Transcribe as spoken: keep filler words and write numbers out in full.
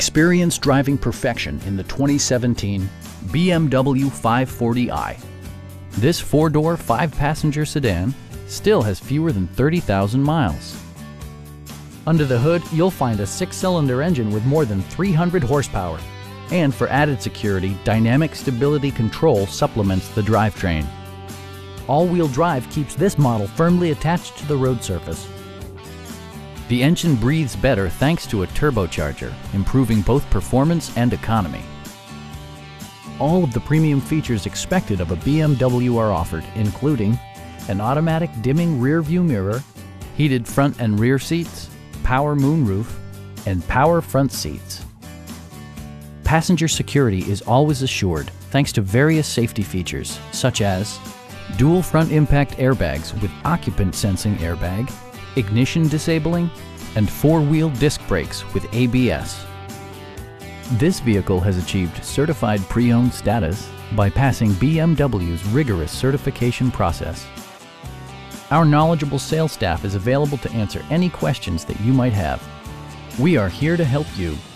Experience driving perfection in the twenty seventeen B M W five forty i. This four-door, five-passenger sedan still has fewer than thirty thousand miles. Under the hood, you'll find a six-cylinder engine with more than three hundred horsepower. And for added security, dynamic stability control supplements the drivetrain. All-wheel drive keeps this model firmly attached to the road surface. The engine breathes better thanks to a turbocharger, improving both performance and economy. All of the premium features expected of a B M W are offered, including an automatic dimming rear-view mirror, heated front and rear seats, power moonroof, and power front seats. Passenger security is always assured thanks to various safety features such as dual front impact airbags with occupant sensing airbag, ignition disabling, and four-wheel disc brakes with A B S. This vehicle has achieved certified pre-owned status by passing B M W's rigorous certification process. Our knowledgeable sales staff is available to answer any questions that you might have. We are here to help you.